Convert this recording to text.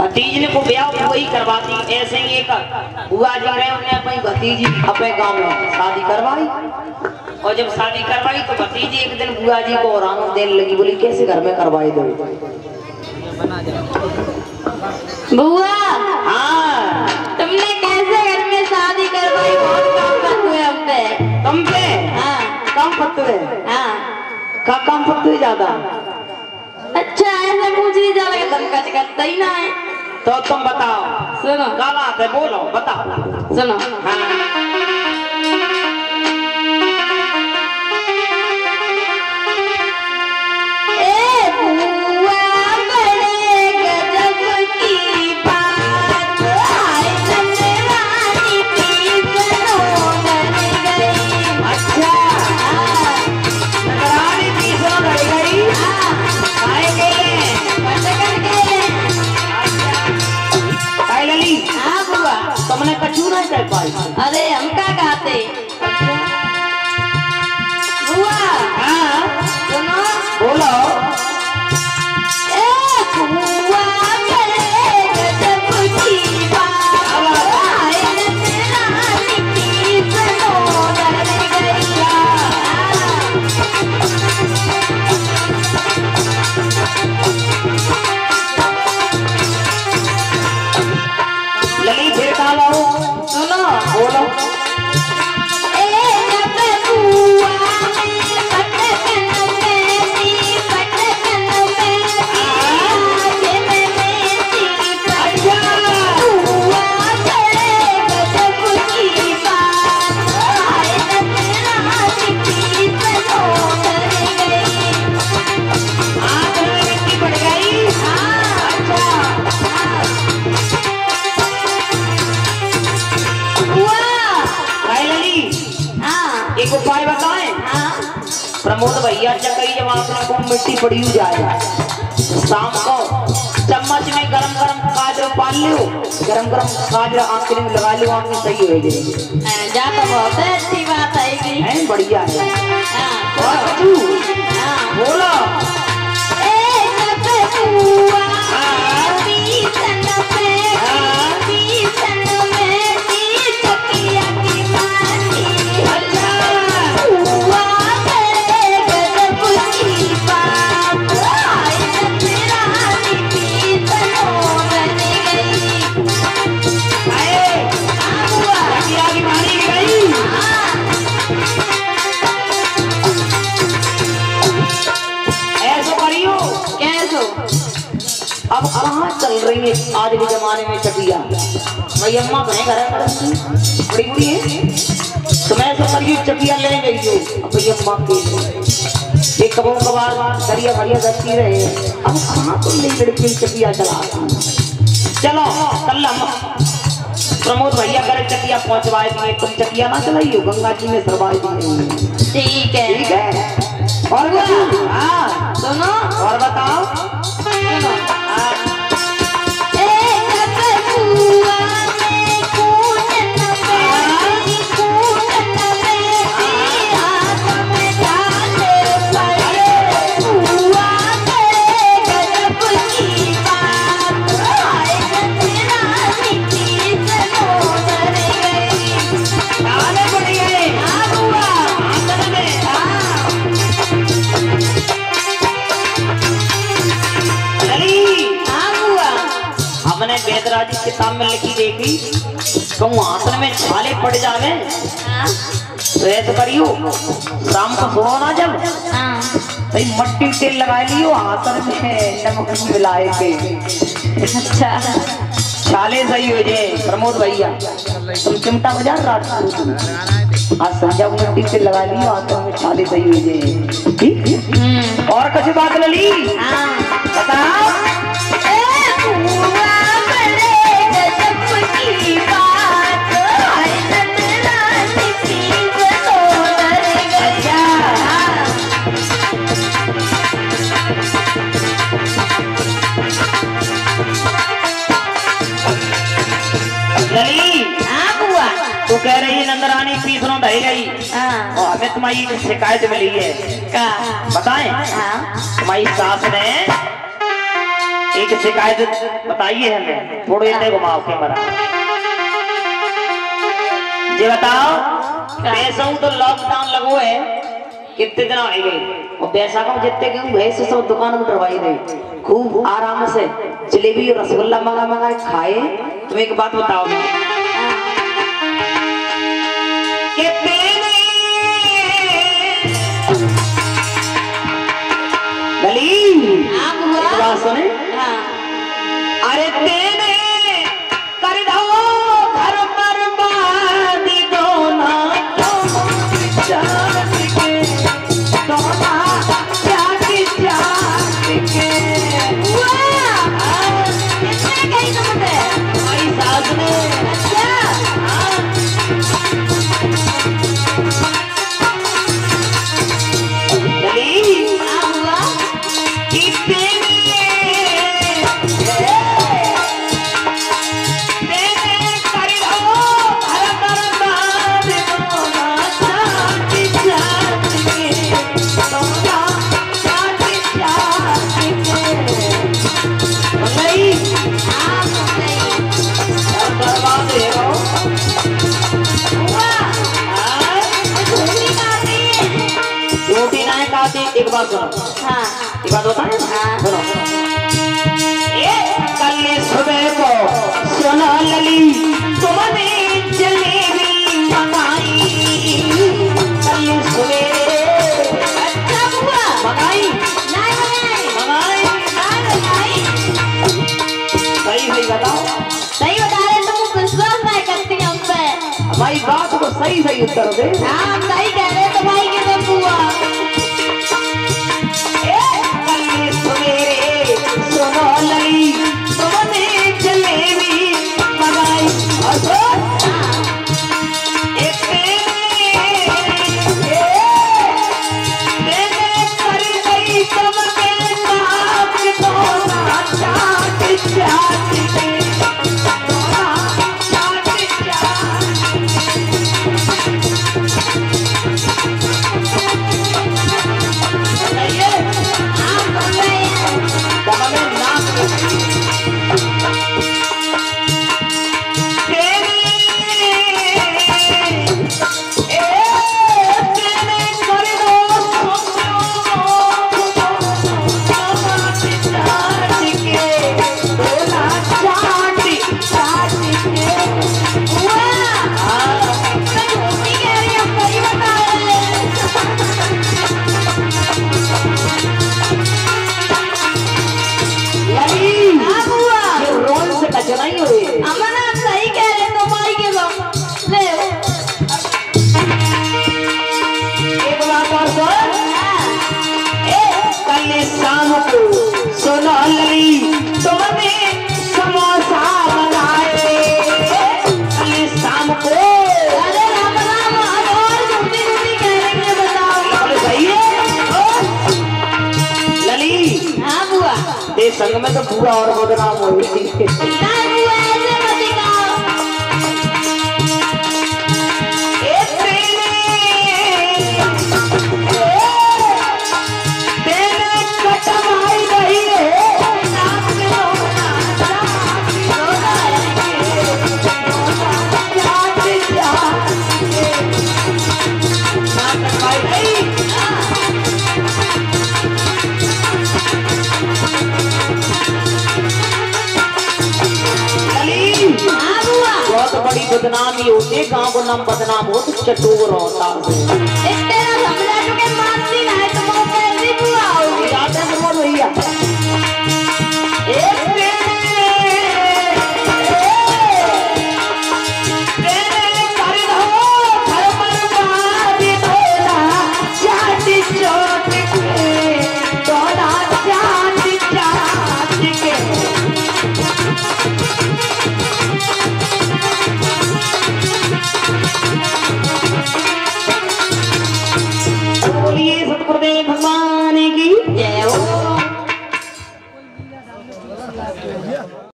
भतीजने को ब्याह वही करवाती। ऐसे ही एक बुआ जी रहे, उन्हें अपनी भतीजी अपने गांव में शादी करवाई। और जब शादी करवाई तो भतीजी एक दिन बुआ जी को औरान देने लगी, बोली कैसे घर में करवाई दो बुआ। हाँ तुमने कैसे घर में शादी करवाई? बहुत काम करते हुए हम पे। तुम पे? हाँ काम पत्ते? हाँ का काम पत्ते ज्यादा? अच्छा ऐसे पूछ ली जा रहा तुम कच करता ही ना है। तो तुम बताओ। सुनो क्या बात है, बोलो बताओ। सुनो। हाँ तुमने कछू नहीं कर पाई? अरे हम क्या कहते बुआ? हाँ सुनो बोलो। लली फिर कहा लाओ? सुनो बोलो। एक उपाय बताएं? प्रमोद भैया चकई जब आपने को मिट्टी पड़ी हो जाए, शाम को चम्मच में गरम गरम गाजर पाल लो, गरम गरम गाजर आंखें में लगा लो, आंखें सही हो जाएगी। जा तो बहुत अच्छी बात है, बढ़िया है। और बोलो। अब कहाँ चल रही है आज के जमाने में चटिया? भाई अम्मा कहें घर बड़ी बुरी है, तो मैं ऐसा करिए चटिया ले गई हो। अब भाई अम्मा के एक कबों कबार दरिया भरिया करती रहे, अब कहाँ तो नहीं लड़की चटिया चला। चलो कल हम प्रमोद भैया करे चटिया पहुंचवाए दिए, तुम चटिया ना चलाइयो, गंगा जी में सरवाए दिए। ठीक है ठीक है। और हाँ सुनो और बताओ। सुनो वेदराज किताब में लिखी देखी, कहूँ आसन में छाले पड़ जावे तो ऐसा करियो, शाम को सोओ ना जब भाई मट्टी तेल लगा लियो आसन में नमक मिलाए के। अच्छा छाले सही हो जाए। प्रमोद भैया तुम चिमटा बजा रात को, आज संध्या को मट्टी तेल लगा लियो आसन में छाले सही हो जाए। ठीक और कुछ बात लली बताओ। तो कह रही है नंदरानी पीसरों ढह गई और हमें तुम्हारी शिकायत मिली है। क्या बताएं? तुम्हारी सास ने एक शिकायत बताइए हमें, थोड़े इतने घुमाओ कैमरा। ये बताओ, पैसा तो लॉकडाउन लगो है, कितने दिन आ गए और पैसा का जितने के भैंस सब दुकान में डरवाई रही, खूब आराम से जलेबी और रसगुल्ला मंगा मंगा खाए। तुम एक बात बताओ, सुने, अरे तेने कर दो घर बर्बादी दोना चाट के, दोना चाट के। किसने कही तुमसे? हमारी सास ने। अच्छा एक बात सुनो। हाँ एक बात होता है। हाँ सुनो, कल सुबह को सुनो लली तुमने जलेबी मंगाई, कल सुबह। अच्छा हुआ मंगाई नहीं मंगाई मंगाई। सही सही बताओ। सही बता रहे, तुम विश्वास नहीं करती हम पे। हमारी बात को सही सही उत्तर दे। हाँ सही कह रहे तो भाई के सब हुआ। सही कह रहे तो भाई के सब ले। एक बात और सुन, कल शाम को सुनो लली तुमने समोसा बनाए, कल शाम को। अरे राम राम, और झूठी झूठी कह रही है, बताओ सही है लली। हाँ बुआ, ये संग में तो पूरा और बदनाम हो गई। नहीं बुआ ऐसे मत दिखाओ। बहुत बड़ी बदनामी होती है, गांव को नाम बदनाम हो तो चटोर होता है।